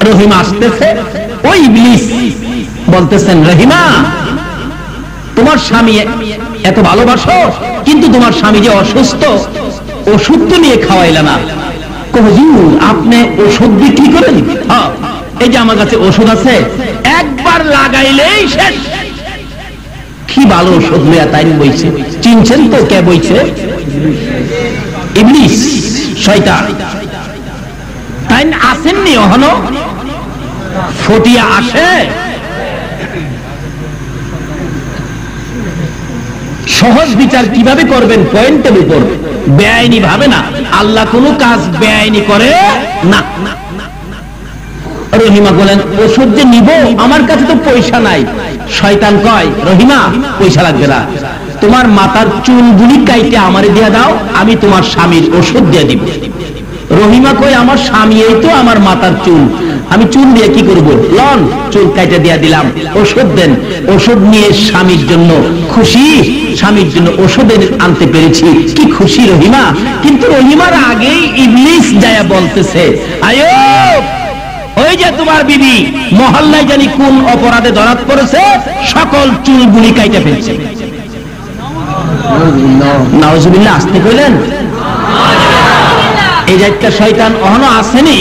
রহিমা আসতেছে, ওই ইবলিস বলতেছেন, রহিমা তোমার স্বামী এত ভালোবাসো, কিন্তু তোমার স্বামী যে অসুস্থ, ওষুধ তো নিয়ে খাওয়াইলা না। হুজুর আপনি ওষুধ দিয়ে কি করেন? হ্যাঁ, এই যে আমার কাছে ওষুধ আছে, একবার লাগাইলেই শেষ। কি ভালো ওষুধ লইয়া তাই বইছে। চিনছেন তো কে বইছে? ইবলিস, শয়তান। তাই আসেননি এখনো? ফটিয়া আসে। সহজ বিচার কিভাবে করবেন? পয়েন্টের উপর, বেআইনি ভাবে না। আল্লাহ কোনো কাজ বেআইনি করে না। রহিমা বলেন, ওষুধ যে নিব, আমার কাছে তো পয়সা নাই। শয়তান কয়, রহিমা পয়সা লাগবে না, তোমার মাথার চুলগুলি কাইটে আমারে দিয়ে দাও, আমি তোমার স্বামীর ওষুধ দিয়ে দিব। রহিমা কই, আমার স্বামী এই তো আমার মাথার চুল, আমি চুল দিয়ে কি করব? লন, চুল কাইটে দিয়ে দিলাম, ওষুধ দেন। ওষুধ নিয়ে স্বামীর জন্য খুশি, স্বামীর জন্য ওষুধ আনতে পেরেছি, কি খুশি রহিমা। কিন্তু রহিমার আগেই ইবলিস যায়া বলতেছে, আয়ুব ওই যে তোমার বিবি মহল্লায় জানি কোন অপরাধে ধরাত পড়েছে, সকল চুলগুলি কাইটে ফেলছে। নাউজুবিল্লাহ, আসতে কইলেন? এই যে একটা শয়তান এখনো আসেনি।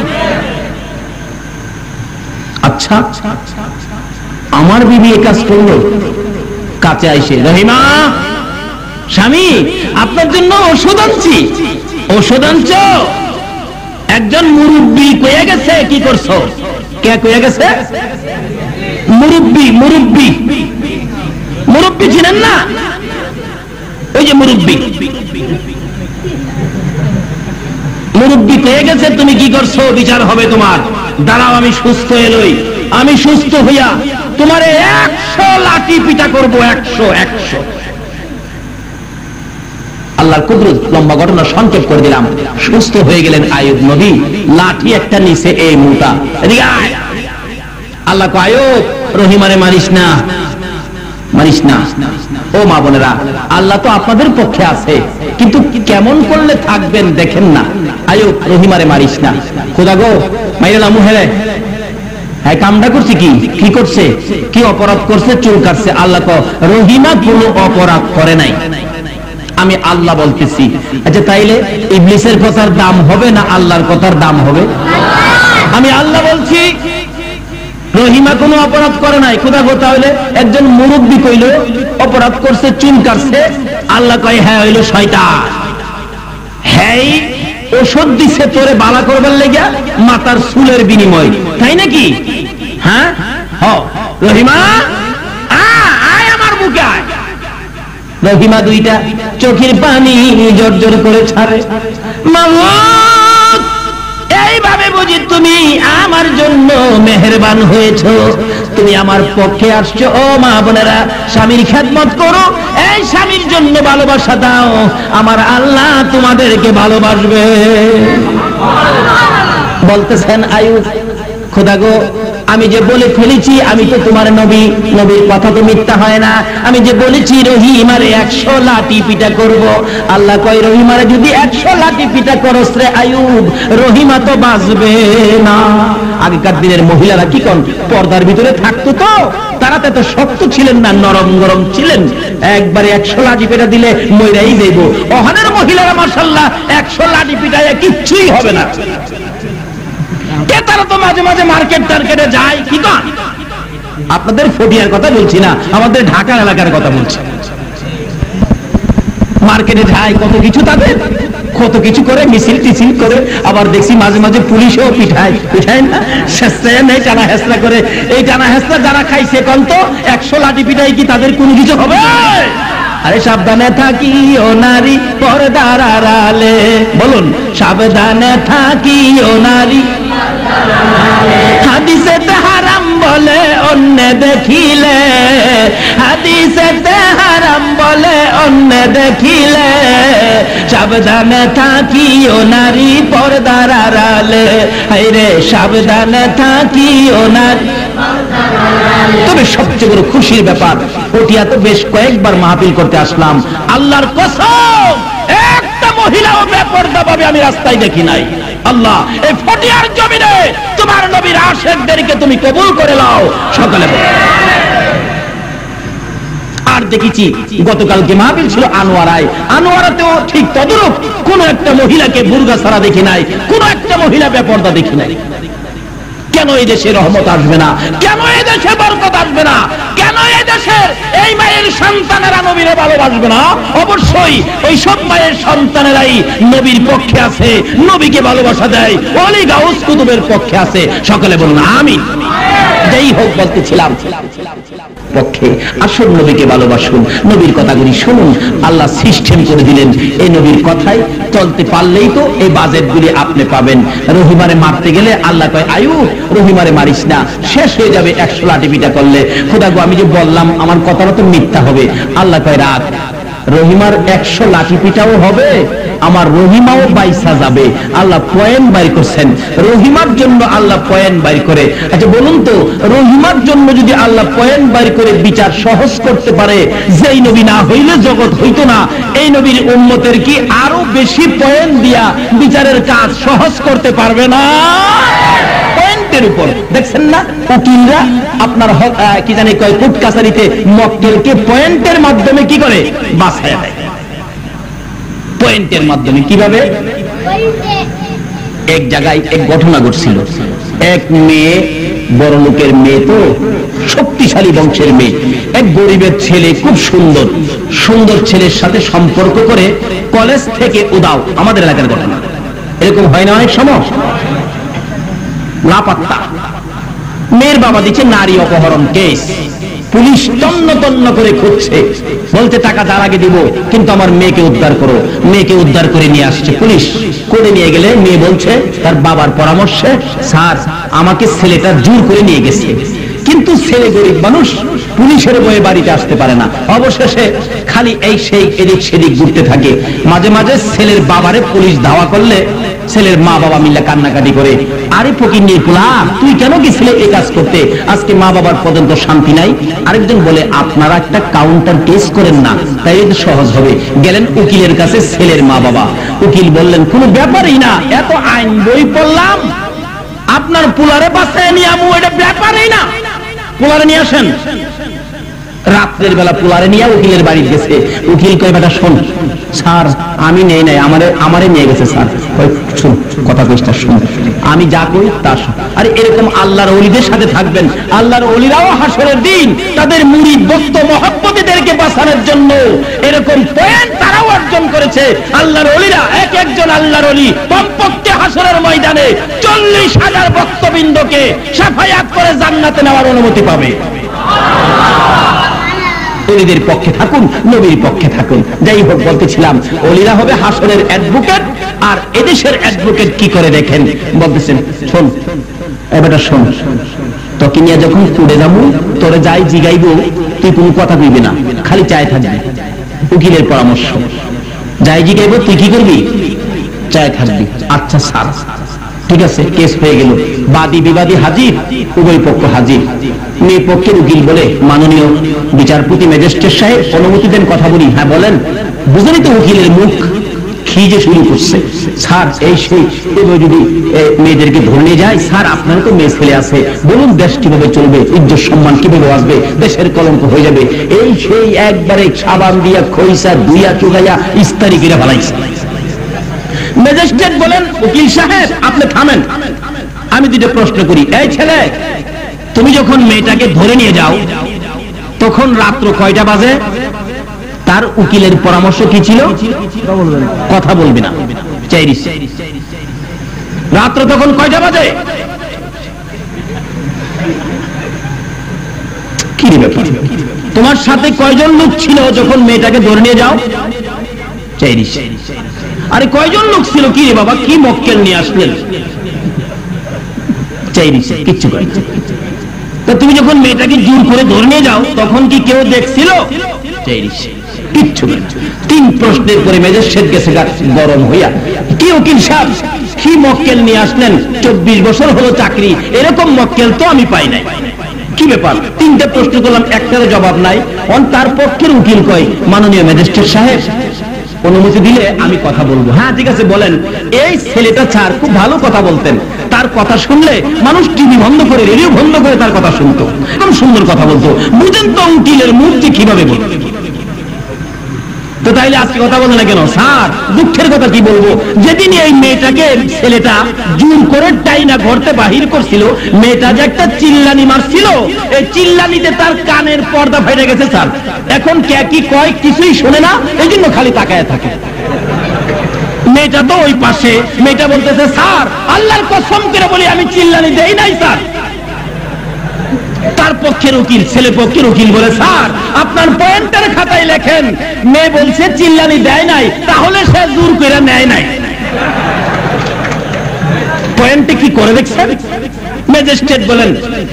আচ্ছা, আমার বিবি এই কাজ করলো, কাছে আইসে, রহিমা স্বামী আপনার জন্য ওষুধ আনছি। ওষুধ আনছো? একজন মুরব্বী কয়ে গেছে। কি করছো? কে কয়ে গেছে? মুরব্বী। মুরব্বী, মুরব্বী ছিলেন না? ওই যে মুরব্বী, মুরব্বী কয়ে গেছে, তুমি কি করছো? বিচার হবে তোমার। দাঁড়াও, আমি সুস্থ এলই, আমি সুস্থ হইয়া তোমারে 100 লাঠি পিটা করবো। 100। আল্লাহর কুদরত, লম্বা ঘটনা সংক্ষেপ করে দিলাম। সুস্থ হয়ে গেলেন আইয়ুব নবী, লাঠি একটা নিচে এই মোটা। এদিকে আয়। আল্লাহ কয়, আইয়ুব রহিমারে মারিস না, মারিস না। ও মা বোনেরা, আল্লাহ তো আপনাদের পক্ষে আছে, কিন্তু কেমন করলে থাকবেন দেখেন না। আইয়ুব রহিমারে মারিস না। খোদা গো, মাইরা মুহেরে হ্যাঁ কামটা করছে কি? কি করছে? কি অপরাধ করছে? চুল কাটছে। আল্লাহ কয়, রহিমা কোনো অপরাধ করে নাই, আমি আল্লাহ বলতেছি। আচ্ছা তাইলে ইবলিসের কথার দাম হবে না আল্লাহর কথার দাম হবে? আমি আল্লাহ বলছি রহিমা কোনো অপরাধ করে নাই। খোদা গো, তাহলে একজন মুরব্বী কইল অপরাধ করছে, চুল কাটছে। আল্লাহ কয়, হ্যাঁ হইল শয়তান। হ্যাঁ ওষুধ দিছে তোরে বালা করবার লেগা, মাথার চুলের বিনিময়, তাই নাকি? হ্যাঁ, রহিমা আয় আমার বুকে আয়। রহিমা দুইটা চোখের পানি জর্জর করে ছাড়ে। মাওলাদ, এইভাবে বুঝি তুমি আমার জন্য মেহেরবান হয়েছো, তুমি আমার পক্ষে আসছো। ও মা বোনেরা, স্বামীর খেদমত করো, এই স্বামীর জন্য ভালোবাসা দাও, আমার আল্লাহ তোমাদেরকে ভালোবাসবে। বলতেছেন আইয়ুব, খোদা গো, আমি যে বলে ফেলেছি আমি তো তোমার নবী, নবীর কথা তো মিথ্যা হয় না। আমি যে বলেছি রহিমারে 100 লাঠি পিটা করব। আল্লাহ কয়, রহিমারে যদি 100 লাঠি পিটা করস রে আইয়ুব, রহিমা তো বাঁচবে না। আগেকার দিনের মহিলারা কি কোন পর্দার ভিতরে থাকতো, তো তারা তো শক্ত ছিলেন না, নরম গরম ছিলেন। একবারে 100 লাঠি পিটা দিলে মইরাই যাইব। ওখানের মহিলারা মাশাআল্লাহ 100 লাঠি পিটায় কিচ্ছুই হবে না। তারা তো মাঝে মাঝে মার্কেট টার্কেটে যায়। কি কন? আপনাদের ফটিয়ার কথা বলছি না, আমাদের ঢাকার এলাকার কথা বলছি। মার্কেটে যায়, কত কিছু তাদের, কত কিছু করে, মিছিল টিছিল করে। আবার দেখছি মাঝে মাঝে পুলিশও পিঠায় না, হেসরা নেই, টানা হেসরা করে। এই টানা হেসরা যারা খাইছে কোন তো 100 লাঠি পিঠাই কি তাদের কোনো কিছু হবে? আরে সাবধানে থাকিও নারী পর্দার আড়ালে, বলুন সাবধানে থাকিও নারী। হাদিসেতে হারাম বলে অন্য দেখিলে, হাদিসেতে হারাম বলে অন্য দেখিলে, সাবধানে থাকিও নারী পর্দার আড়ালে। হায়রে সাবধানে থাকিও নারী। তবে সবচেয়ে বড় খুশির ব্যাপার, ফটিয়া তো বেশ কয়েকবার মাহফিল করতে আসলাম, আল্লাহর কসম একটা মহিলাও বেপরদা ভাবে আমি রাস্তায় দেখি নাই। আল্লাহ, এই ফটিয়ার জমিনে তোমার নবীর আমাদেরকে তুমি কবুল করে নাও সকলে বলে। আর দেখেছি গতকালকে মাহফিল ছিল আনোয়ারায়, আনোয়ারাতেও ঠিক তদরূপ কোন একটা মহিলাকে বুরকা ছাড়া দেখি নাই, কোন একটা মহিলা বেপরদা দেখি নাই। কেন এই দেশে রহমত আসবে না? কেন এই দেশে বরকত আসবে না? কেন এই দেশের এই মায়ের সন্তানেরা নবীরে ভালোবাসবে না? অবশ্যই ওই সব মায়ের সন্তানেরাই নবীর পক্ষে আছে, নবীকে ভালোবাসা দেয়, ওলি গাউস কুতুবের পক্ষে আছে। সকলে বলুন আমিন। যেই হোক বলতেছিলাম পক্ষে আসল নবীকে ভালোবাসুন, নবীর কথাগুলি শুনুন। আল্লাহ সিস্টেম করে দিলেন, এই নবীর কথাই চলতে পারলেই তো এই বাজেটগুলি আপনি পাবেন। রহিমারে মারতে গেলে আল্লাহ কয় আয়ু রহিমারে মারিস না, শেষ হয়ে যাবে 100 লাঠি পিটা করলে। খোদা গো আমি যে বললাম আমার কথাটা তো মিথ্যা হবে। আল্লাহ কয় রাত, রহিমার 100 লাঠি পিটাও হবে, আমার রহিমাও বাইসা যাবে। আল্লাহ পয়েন্ট বাইর করছেন, রহিমার জন্য আল্লাহ পয়েন্ট বাইর করে। আচ্ছা বলুন তো, রহিমার জন্য যদি আল্লাহ পয়েন্ট বাইর করে বিচার সহজ করতে পারে, যেই নবী না হইলে জগৎ হইতো না, এই নবীর উম্মতের কি আরো বেশি পয়েন্ট দিয়া বিচারের কাজ সহজ করতে পারবে না? পয়েন্টের উপর দেখছেন না উকিলরা আপনার কি জানি কয় কোর্ট কাছারিতে মক্কেলকে পয়েন্টের মাধ্যমে কি করে বাছাই দেয়। পয়েন্টের মাধ্যমে কিভাবে? এক জায়গায় এক ঘটনা ঘটছিল, এক মেয়ে, বড় লোকের মেয়ে, তো শক্তিশালী বংশের মেয়ে, এক গরিবের ছেলে, খুব সুন্দর, সুন্দর ছেলের সাথে সম্পর্ক করে কলেজ থেকে উদাও। আমাদের এলাকার ঘটনা এরকম হয় না অনেক সময়, লাপাত্তা। মেয়ের বাবা দিচ্ছে নারী অপহরণ কেস, পুলিশ তন্ন তন্ন করে খুঁজছে, বলতে টাকা তার আগে দিব, কিন্তু আমার মেয়েকে উদ্ধার করো। মেয়েকে উদ্ধার করে নিয়ে আসছে পুলিশ, করে নিয়ে গেলে মেয়ে বলছে তার বাবার পরামর্শে, স্যার আমাকে ছেলেটা জোর করে নিয়ে গেছে, কিন্তু ছেলে গরিব মানুষ, পুলিশের বয়ে বাড়িতে আসতে পারে না। অবশেষে খালি এই সেই এদিক সেদিক ঘুরতে থাকে। মাঝে মাঝে ছেলের বাবারে পুলিশ ধাওয়া করলে ছেলের মা বাবা মিলে কান্নাকাটি করে, আরে ফকিন্নির পোলা তুই কেন গেছিলে এই কাজ করতে? আজকে মা বাবার পর্যন্ত শান্তি নাই। আরেকজন বলে আপনারা একটা কাউন্টার কেস করেন না, তাই এটা সহজ হবে। গেলেন উকিলের কাছে ছেলের মা বাবা, উকিল বললেন কোনো ব্যাপারই না, এত আইন বই পড়লাম, আপনার পোলারে বাঁচায় নিয়ে আমু, এটা ব্যাপারই না, পোলারে নিয়ে আসেন। রাত্রের বেলা পোলারে নিয়ে উকিলের বাড়ি গেছে। উকিল কয় বেটা শোন, স্যার আমি নেই নাই, আমারে নিয়ে গেছে স্যার। শুন কথা কইটা শুন, আমি যা কই তা শুন। আরে এরকম আল্লাহর ওলিদের সাথে থাকবেন, আল্লাহর ওলিরাও হাসরের দিন তাদের মুরিদ ভক্ত মহব্বতীদেরকে বাঁচানোর জন্য এরকম পয়েন্ট তারাও অর্জন করেছে। আল্লাহর ওলিরা এক একজন আল্লাহর ওলি কমপক্ষে হাসরের ময়দানে 40,000 ভক্তবৃন্দকে শাফায়াত করে জান্নাতে নেওয়ার অনুমতি পাবে। ওলিদের পক্ষে থাকুন, নবীর পক্ষে থাকুন। যাই হোক বলতেছিলাম, ওলিরা হবে হাসরের অ্যাডভোকেট, আর এদেশের অ্যাডভোকেট কি করে দেখেন, বলতেছেন শোন এবারটা শোন, তোকে নিয়ে যখন উড়ে যাবো তোরে যাই জিগাইবো, তুই কোনো কথা কইবি না, খালি চায় থাকবি। উকিলের পরামর্শ, যাই জিগাইবো তুই কি করবি? চায় থাকবি। আচ্ছা স্যার ঠিক আছে। কেস হয়ে গেল, বাদী বিবাদী হাজির, উভয় পক্ষ হাজির। মেয়ে পক্ষের উকিল বলে মাননীয় বিচারপতি ম্যাজিস্ট্রেট সাহেব অনুমতি দেন কথা বলি। হ্যাঁ বলেন। বুঝলেন তো উকিলের মুখ খিজে শুরু করছে, স্যার এই সেই এবার যদি মেয়েদেরকে ধরে নিয়ে যায়, স্যার আপনার তো মেয়ে ছেলে আছে, বলুন দেশ কিভাবে চলবে, ইজ্জত সম্মান কিভাবে আসবে, দেশের কলঙ্ক হয়ে যাবে, এই সেই একবারে সাবান দিয়া খইসা দুইয়া চুগাইয়া ইস্তারি করে ফেলাইছে। ম্যাজিস্ট্রেট বলেন উকিল সাহেব আপনি থামেন, আমি দুটো প্রশ্ন করি। এই ছেলে, তুমি যখন মেয়েটাকে ধরে নিয়ে যাও তখন রাত্র কয়টা বাজে? তার উকিলের পরামর্শ কি ছিল? কথা বলবি না, চাইরিস। রাত্র তখন কয়টা বাজে? কি ব্যাপার, তোমার সাথে কয়জন লোক ছিল যখন মেয়েটাকে ধরে নিয়ে যাও? চাইরিস। আরে কয়জন লোক ছিল? কি রে বাবা, কি মক্কেল নিয়ে আসলেন? চাইরিস, কিচ্ছু করে। তো তুমি যখন মেয়েটাকে জোর করে ধরে নিয়ে যাও তখন কি কেউ দেখছিল? চাইরিস, কিচ্ছু করে। তিন প্রশ্নের পরে ম্যাজিস্ট্রেট গেছে গরম হইয়া, কি উকিল সাহেব কি মক্কেল নিয়ে আসলেন? 24 বছর হলো চাকরি, এরকম মক্কেল তো আমি পাই নাই, কি ব্যাপার? তিনটে প্রশ্ন করলাম, একটারও জবাব নাই। তার পক্ষের উকিল কয় মাননীয় ম্যাজিস্ট্রেট সাহেব অনুমতি দিলে আমি কথা বলবো। হ্যাঁ ঠিক আছে বলেন। এই ছেলেটা স্যার খুব ভালো কথা বলতেন, তার কথা শুনলে মানুষ টিভি বন্ধ করে রেডিও বন্ধ করে তার কথা শুনতো, একদম সুন্দর কথা বলতো। বুঝেন তো উকিলের মূর্তি কিভাবে বলতো। তো তাইলে আজকে কথা বলে না কেন? স্যার দুঃখের কথা কি বলবো, যেদিন এই মেয়েটাকে ছেলেটা জোর করে টাইনা ঘরতে বাহির করছিল, মেয়েটা যে একটা চিল্লানি মারছিল, এই চিল্লানিতে তার কানের পর্দা ফেটে গেছে স্যার। এখন কে কি কয় কিছুই শোনে না, এই জন্য খালি তাকায় থাকে। মেয়েটা তো ওই পাশে, মেয়েটা বলতেছে স্যার আল্লাহর কসম করে বলি আমি চিল্লানি দেই নাই স্যার। তার পক্ষের উকিল, ছেলে পক্ষের উকিল বলে স্যার আপনার পয়েন্টের খাতায় লেখেন মেয়ে বলছে চিল্লানি দেয় নাই, তাহলে সে জোর করে নেয় নাই। পয়েন্টে কি করে দেখছেন? ম্যাজিস্ট্রেট বলেন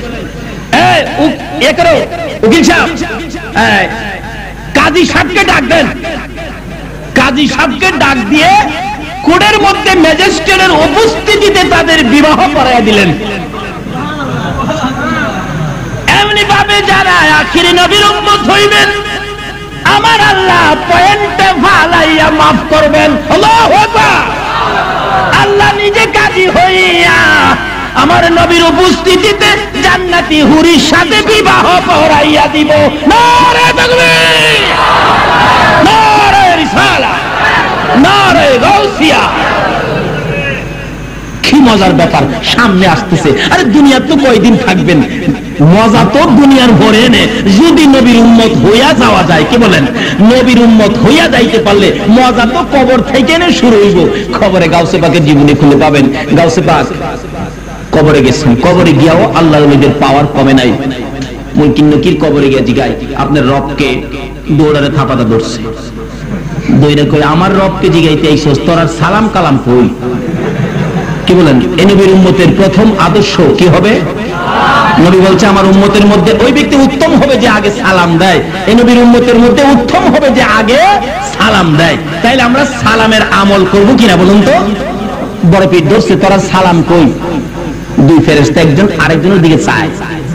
উকিল সাহেব কাজী সাহেবকে ডাক দেন। কাজী সাহেবকে ডাক দিয়ে কোর্টের মধ্যে ম্যাজিস্ট্রেটের উপস্থিতিতে তাদের বিবাহ করাইয়া দিলেন। এমনি ভাবে যারা আখিরি নবীর উম্মত হইবেন আমার আল্লাহ পয়েন্টে ফালাইয়া মাফ করবেন। আল্লাহু আকবার। আল্লাহ নিজে কাজী হইয়া আমার নবীর উপস্থিতিতে জান্নাতি হুরির সাথে বিবাহ পড়াইয়া দিব। নারে তাকবীর, নারে রিসালাত, নারে গাউসিয়া। কি মজার ব্যাপার সামনে আসতেছে। আরে দুনিয়া তো কয়দিন থাকবেন, মজা তো দুনিয়ার ভরে নে। যদি নবীর উম্মত হইয়া যাওয়া যায়, কি বলেন, নবীর উম্মত হইয়া যাইতে পারলে মজা তো কবর থেকে নে শুরু হইব। খবরে গাউসে পাকের জীবনী খুলে পাবেন। গাউসে পাক কবরে গেছেন, কবরে গিয়াও আল্লাহর নবীর পাওয়ার কমে নাই। মুনকির নকির কবরে গিয়া জিগায় আপনার রবকে, দৌড়ারে থাপাটা ধরছে। দইরা কই আমার রবকে জিগাইতে আইছস, তোর আর সালাম কালাম কই? কি বলেন? এই নবীর উম্মতের প্রথম আদর্শ কি হবে? নবী বলছে আমার উম্মতের মধ্যে ওই ব্যক্তি উত্তম হবে যে আগে সালাম দেয়। এই নবীর উম্মতের মধ্যে উত্তম হবে যে আগে সালাম দেয়। তাইলে আমরা সালামের আমল করব কিনা বলুন তো? বড় পীর ধরছে, তোরা সালাম কই? দুই ফেরেশতা একজন আরেকজনের দিকে চায়।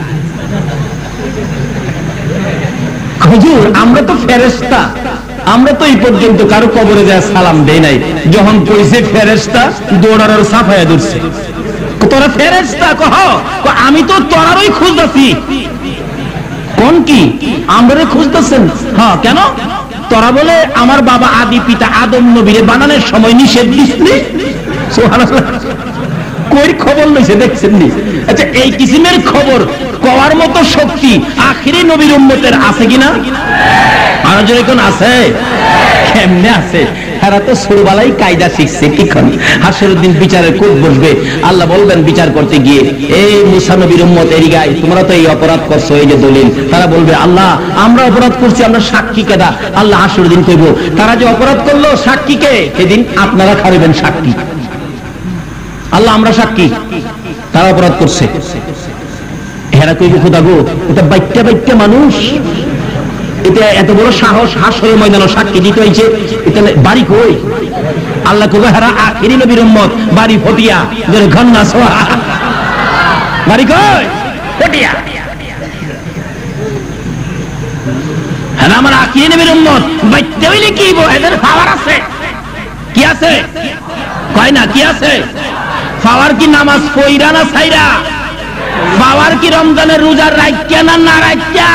হুজুর আমরা তো ফেরেশতা, আমরা তো এই পর্যন্ত কারো কবরে যায় সালাম দেই নাই। যখন কইছে ফেরেশতা দৌড়ানোর সাফায়া ধরছে। তোরা ফেরেশতা কহ? আমি তো তোরারই খুঁজতেছি। কোন কি আমরে খুঁজতেছেন? হ্যাঁ কেন? তোরা বলে আমার বাবা আদি পিতা আদম নবীরে বানানোর সময় নিষেধ দিসনি। সুবহানাল্লাহ। কই খবর লইছে দেখছেন নি? আচ্ছা এই কিসিমের খবর কওয়ার মতো শক্তি আখিরি নবীর উম্মতের আছে কিনা? আর যদি কোন আছে, কেমনে আছে? এরা তো সুরবালাই কায়দা শিখছে। কিখন হাসরের দিন বিচারের কোর্ট বসবে, আল্লাহ বলবেন বিচার করতে গিয়ে, এই মুসা নবীর উম্মত এরিগায় তোমরা তো এই অপরাধ করছো, এই যে দলিল। তারা বলবে আল্লাহ আমরা অপরাধ করছি, আমরা সাক্ষী কেডা? আল্লাহ হাসরের দিন কইব তারা যে অপরাধ করলো সাক্ষীকে, সেদিন আপনারা খারিবেন সাক্ষী। আল্লাহ আমরা সাক্ষী, তারা অপরাধ করছে। হেরা কইব খোদা গো এটা বাইত্যা বাইত্যা মানুষ, এটা এত বড় সাহস হাসরের ময়দানে সাক্ষী দিতে হইছে, এটা বাড়ি কই? আল্লাহ কইব হেরা আখিরি নবীর উম্মত, বাড়ি ফটিয়া। যারা ঘন্না সোয়া বাড়ি কই? ফটিয়া। হ্যাঁ আমার আখিরি নবীর উম্মত বাইত্যা হইলে কি হইব? এদের পাওয়ার আছে। কি আছে? কয় না কি আছে? পাওয়ার কি নামাজ পইরা না ছাইরা? পাওয়ার কি রমজানের রোজার রাখিয়া না না রাখিয়া?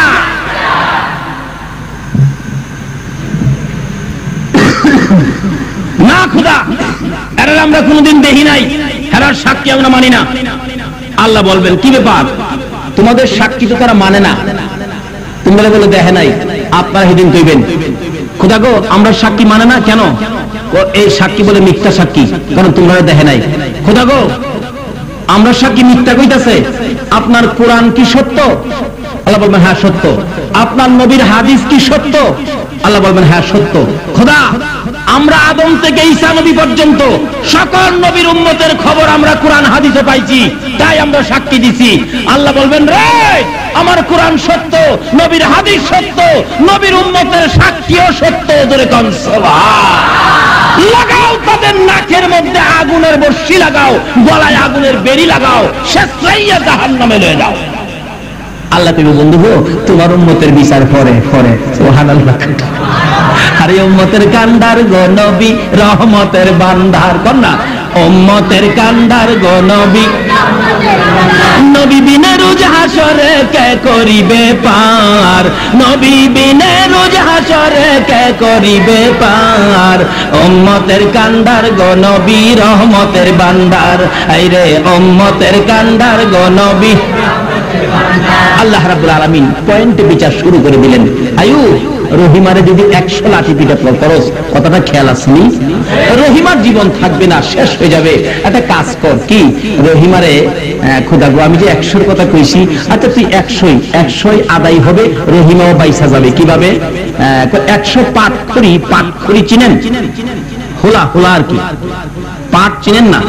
না খোদা এরা আমরা কোনদিন দেখি নাই, এরার সাক্ষী আমরা মানি না। আল্লাহ বলবেন কি ব্যাপার, তোমাদের সাক্ষী তো তারা মানে না, তোমরা বলে দেখে নাই। আপনারা সেদিন কইবেন খোদা গো আমরা সাক্ষী মানে না কেন? এই সাক্ষী বলে মিথ্যা সাক্ষী, কারণ তোমরা দেখে নাই। খোদা গো আমরা সাক্ষী মিথ্যা কইতাছে, আপনার কোরআন কি সত্য? আল্লাহ বলবেন হ্যাঁ সত্য। আপনার নবীর হাদিস কি সত্য? আল্লাহ বলবেন হ্যাঁ সত্য। খোদা আমরা আদম থেকে ঈসা নবী পর্যন্ত সকল নবীর উম্মতের খবর আমরা কোরআন হাদিসে পাইছি, তাই আমরা সাক্ষী দিছি। আল্লাহ বলবেন রে আমার কোরআন সত্য, নবীর হাদিস সত্য, নবীর উম্মতের সাক্ষীও সত্য। জোরে কোন সুবহান। লাগাও তাদের নাকের মধ্যে আগুনের বর্ষি লাগাও, গলায় আগুনের বেড়ি লাগাও, শেষ রাইয়া জাহান্নামে লয়ে যাও। আল্লাহ তুমি বন্ধু গো তোমার উম্মতের বিচার পরে পরে। সুবহানাল্লাহ। আরে উম্মতের কান্ডার গো নবী রহমতের ভান্ডার, কন্যা উম্মতের কান্ডার গো নবী, নবী বিনে রোজ হাসরে কে করিবে পার, নবী বিনে রোজ হাসরে কে করিবে পার, উম্মতের কান্ডার গো নবী রহমতের ভান্ডার, আইরে উম্মতের কান্ডার গো নবী। আল্লাহ রাব্বুল আলামিন পয়েন্টে বিচার শুরু করে দিলেন। আয়ু রহিমারে যদি 100 লাঠি পিটা করস, কথাটা খেয়াল আসনি? রহিমার জীবন থাকবে না, শেষ হয়ে যাবে। একটা কাজ কর, কি রহিমারে খোদা গো আমি যে 100-র কথা কইছি, আচ্ছা তুই 100 আদায় হবে, রহিমাও বাইসা যাবে। কিভাবে? 100 পাটখড়ি চিনেন? হোলা হোলা আর কি, পাট চিনেন না?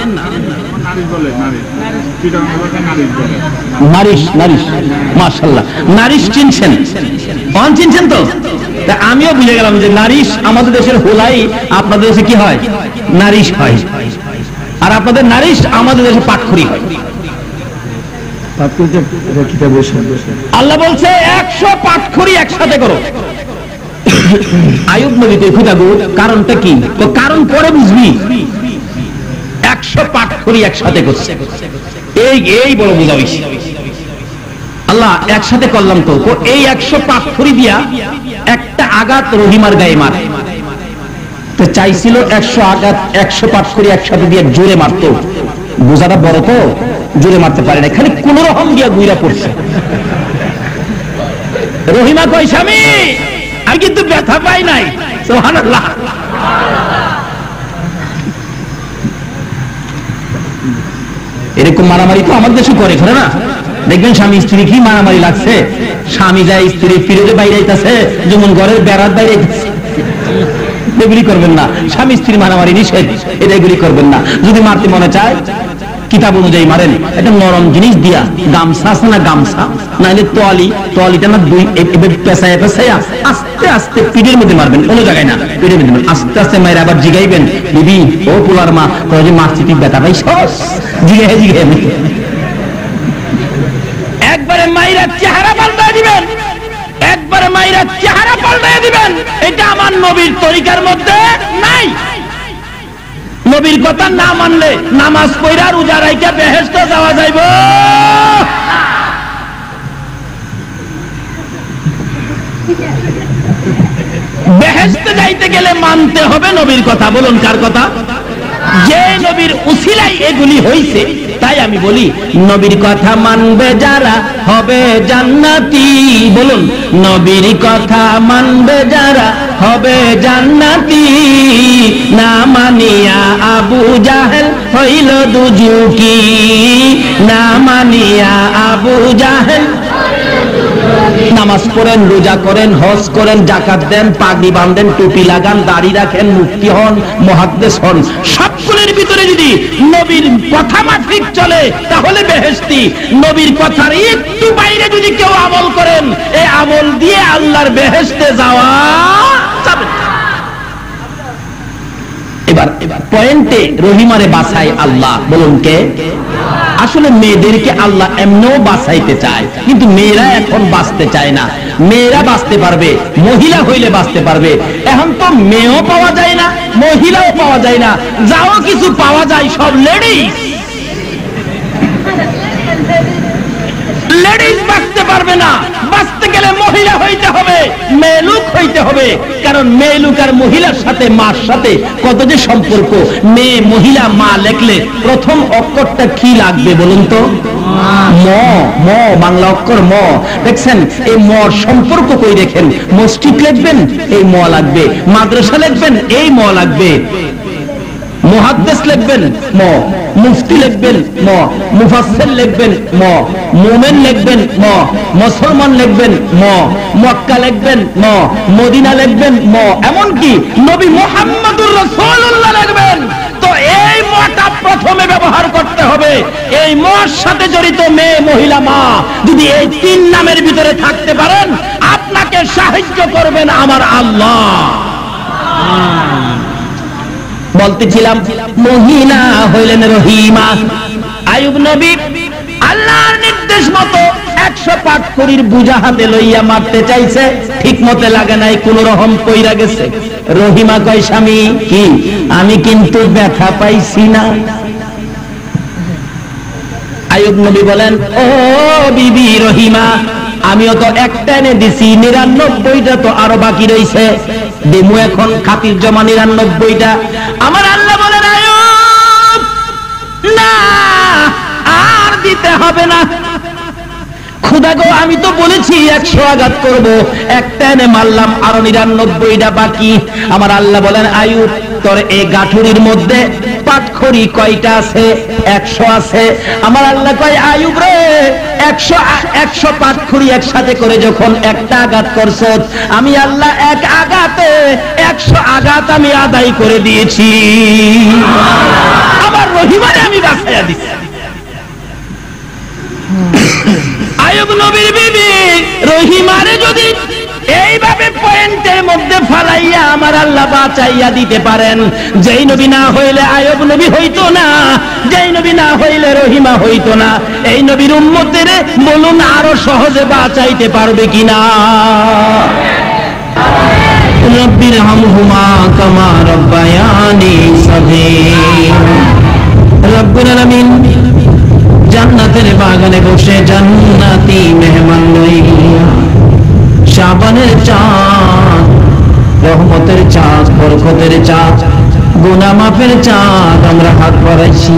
নারিশ, নারিশ, মাশাআল্লাহ, নারিশ চিনছেন? চিনছেন তো? আমিও বুঝে গেলাম যে নারিশ আমাদের দেশের হোলাই, আপনাদের দেশে কি হয়? নারিশ হয়। আর আপনাদের নারিশ, আমাদের দেশে পাটখড়ি হয়। আল্লাহ বলছে 100 পাটখড়ি একসাথে করো। আইয়ুব নবীকে খুদাগো কারণটা কি? তো কারণ পরে বুঝবি। 100 পাটখড়ি একসাথে করছে, এই বড় বুঝাইছি। আল্লাহ একসাথে করলাম তো, এই 100 পাটখড়ি দিয়া একটা আঘাত রহিমার গায়ে মার। তো চাইছিল 100 আঘাত, 100 পাটখড়ি একসাথে দিয়ে জোরে মারতো। বোঝাটা বড় তো, জোরে মারতে পারে না, খালি কোন রকম দিয়া গুইরা পড়ছে। রহিমা কই, স্বামী আমি কিন্তু ব্যথা পাই নাই। সুবহানাল্লাহ। এরকম মারামারি তো আমাদের দেশে করে না? দেখবেন স্বামী স্ত্রী কি মারামারি লাগছে, স্বামী যায় স্ত্রী ফিরে বাইরে আইতাছে, যেমন ঘরের বেড়ার বাইরে আইতাছে। এগুলি করবেন না, স্বামী স্ত্রী মারামারি নিষেধ, এটা এগুলি করবেন না। যদি মারতে মনে চায় কিতাব অনুযায়ী মারেন, এটা নরম জিনিস দিয়া, গামছা আছে না, গামছা নাইলে তোয়ালিটা না, দুই পেঁচায় পেঁচাইয়া আস্তে আস্তে পিঠের মধ্যে মারবেন, কোনো জায়গায় না, পিঠের মধ্যে মারবেন। আস্তে আস্তে মায়ের আবার জিগাইবেন, দিদি ও পোলার মা তোর যে মারছি তুই ব্যথা পাইছ? জিগাই একবারে মাইরা চেহারা পাল্টায় দিবেন, একবারে মাইরা চেহারা পাল্টায় দিবেন। এটা আমার নবীর তরিকার মধ্যে নাই। নবীর কথা না মানলে নামাজ পড়া রোজা রাইখা বেহেশতে যাওয়া যাইব? বেহেশতে যাইতে গেলে মানতে হবে নবীর কথা। বলুন কার কথা? যে নবীর উসিলায় এগুলি হইছে। তাই আমি বলি, নবীর কথা মানবে যারা হবে জান্নাতি। বলুন, নবীর কথা মানবে যারা হবে জান্নাতি। না মানিয়া আবু জাহেল হইল দুজুকি, না মানিয়া আবু জাহেল। নামাজ পড়েন, রোজা করেন, হজ করেন, জাকাত দেন, পাগড়ি বাঁধেন, টুপি লাগান, দাড়ি রাখেন, মুফতি হন, মুহাদ্দিস হন, সবগুলোর ভিতরে যদি নবীর কথা মাফিক চলে তাহলে বেহেশতি। নবীর কথার একটু বাইরে যদি কেউ আমল করেন, এই আমল দিয়ে আল্লাহর বেহেশতে যাওয়া যাবে। এবার পয়েন্টে রহিমারে বাঁচায় আল্লাহ। বলুন কে? আসলে মেয়েদেরকে আল্লাহ এমনও বাঁচাইতে চায়, কিন্তু মেয়েরা এখন বাঁচতে চায় না। মেয়েরা বাঁচতে পারবে, মহিলা হইলে বাঁচতে পারবে। এখন তো মেয়েও পাওয়া যায় না, মহিলাও পাওয়া যায় না, যাও কিছু পাওয়া যায় সব লেডিস। লেডিস বাঁচতে পারবে না, বাঁচতে গেলে মহিলা হইতে হবে, মেয়ে লোক হইতে হবে। কারণ মেয়ে লোক আর মহিলার সাথে, মার সাথে কত যে সম্পর্ক। মেয়ে, মহিলা, মা লেখলে প্রথম অক্ষরটা কি লাগবে বলুন তো? ম। ম বাংলা অক্ষর ম। দেখছেন এই মর সম্পর্ক কই দেখেন? মসজিদ লিখবেন এই ম লাগবে, মাদ্রাসা লিখবেন এই ম লাগবে, মুহাদ্দিস লিখবেন ম, মুফতি লিখবেন ম, মুফাসসির লিখবেন ম, মুমিন লিখবেন ম, মুসলমান লিখবেন ম, মক্কা লিখবেন ম, মদিনা লিখবেন ম, এমনকি নবী মুহাম্মদুর রাসূলুল্লাহ লিখবেন। তো এই মটা প্রথমে ব্যবহার করতে হবে। এই মর সাথে জড়িত মেয়ে, মহিলা, মা যদি এই তিন নামের ভিতরে থাকতে পারেন, আপনাকে সাহায্য করবেন আমার আল্লাহ। বলতেছিলাম মহিলা হইলেন রহিমা। আইয়ুব নবী আল্লাহর নির্দেশ মতো 100 পাটখড়ির বুঝা হাতে লইয়া মারতে চাইছে, ঠিক মতে লাগে নাই, কোন রকম কইরা গেছে। রহিমা কয় স্বামী কি আমি কিন্তু ব্যথা পাইছি না। আইয়ুব নবী বলেন ও বিবি রহিমা আমিও তো একটা এনে দিছি, 99টা তো আরো বাকি রয়েছে, দেমু এখন খাতির জমা 99টা। আমার আল্লাহ বলেন আইয়ুব না আর দিতে হবে না, খুদা গো আমি তো বলেছি 100 আঘাত করব, একটা এনে মারলাম আরো 99টা বাকি। আমার আল্লাহ বলেন আইয়ুব তোর এই গাঠুরির মধ্যে পাটখড়ি কয়টা আছে? 100 আছে। আমার আল্লাহ কয় আইয়ুব রে 100 পাটখড়ি একসাথে করে যখন একটা আঘাত করছ, আমি আল্লাহ এক আঘাতে 100 আঘাত আমি আদায় করে দিয়েছি, আমার রহিমারে আমি বাঁচাইয়া দিছি। আইয়ুব নবীর বিবি রহিমারে যদি এইভাবে পয়েন্টের মধ্যে ফালাইয়া আমার আল্লাহ বাঁচাইয়া দিতে পারেন, যেই নবী না হইলে আইয়ুব নবী হইতো না, যেই নবী না হইলে রহিমা হইতো না, এই নবীর উম্মতের বলুন আরো সহজে বাঁচাইতে পারবে কিনা? রব্বির হামহুমা কামা রব্বায়ানি সগীরা। রব্বুল আলামিন জান্নাতের বাগানে বসে জান্নাতি মেহমান লইয়া শাবানের চাঁদ, রহমতের চাঁদ, বরকতের চাঁদ, গুনাহ মাফের চাঁদ আমরা হাত বাড়াইছি।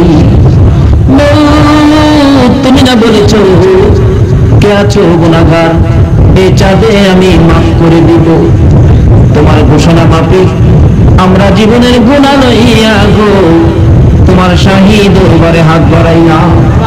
তুমি না বলেছো কে আছো গুনাহগার, এই চাঁদে আমি মাফ করে দিব। তোমার ঘোষণা মাফিক আমরা জীবনের গুনাহ লইয়া গো তোমার শাহী দরবারে হাত বাড়াইলাম।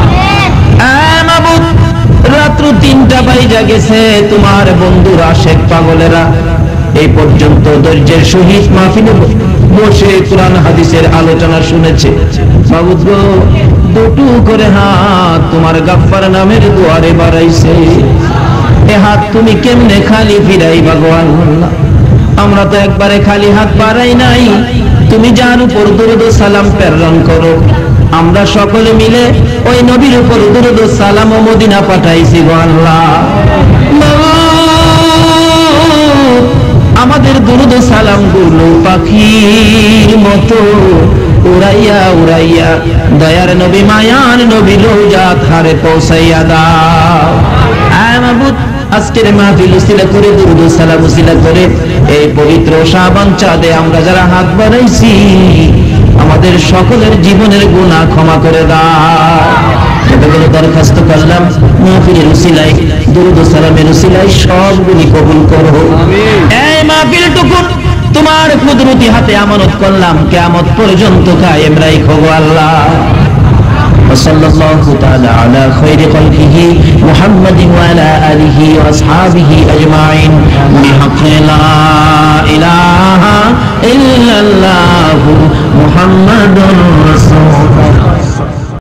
রাত্র 3টা বাইজা গেছে, তোমার বন্ধুরা শেখ পাগলেরা এই পর্যন্ত ধৈর্যের সহিত মাহফিলে বসে কোরআন হাদিসের আলোচনা শুনেছে। মাবুদ গো দুটো করে হাত তোমার গাফফার নামের দুয়ারে বাড়াইছে, এ হাত তুমি কেমনে খালি ফিরাই ভগবান? আমরা তো একবারে খালি হাত বাড়াই নাই, তুমি যার উপর দুরূদ ও সালাম প্রেরণ করো আমরা সকলে মিলে ওই নবীর উপর দুরূদ ও সালাম ও মদিনা পাঠাইছি গো আল্লাহ। আমাদের দুরূদ ও সালাম গুলো পাখির মতো উড়াইয়া উড়াইয়া দয়ার নবী মায়ার নবী রওজাত হারে পৌঁছাইয়া দাও। আয় মাবুদ আজকের মাহফিল উসিলা করে দুরূদ ও সালাম উসিলা করে এই পবিত্র শাবান চাঁদে আমরা যারা হাত বাড়াইছি আমাদের সকলের জীবনের গুনাহ ক্ষমা করে দাও। এতগুলো দরখাস্ত করলাম মাহফিলের উসিলায় দুরূদ ও সালামের উসিলায় সবগুলি কবুল করো আমিন। এই মাহফিলটুকু তোমার কুদরতি হাতে আমানত করলাম, কিয়ামত পর্যন্ত কায়েম রাখো গো আল্লাহ। وصلى الله تعالى على خير خلقه محمد وعلى آله وأصحابه أجمعين بحق لا إله إلا الله محمد